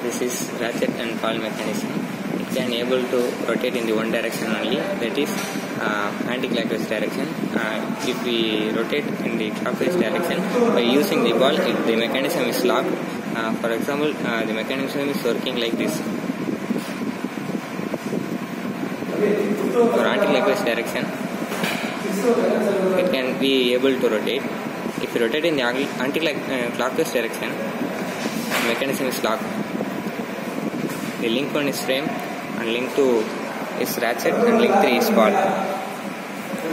This is ratchet and pawl mechanism. It can able to rotate in the one direction only, that is anti-clockwise direction. If we rotate in the clockwise direction by using the ball, if the mechanism is locked, for example, the mechanism is working like this. For anti-clockwise direction, it can be able to rotate. If you rotate in the anti-clockwise direction, the mechanism is locked. The link 1 is frame, and link 2 is ratchet, and link 3 is pawl.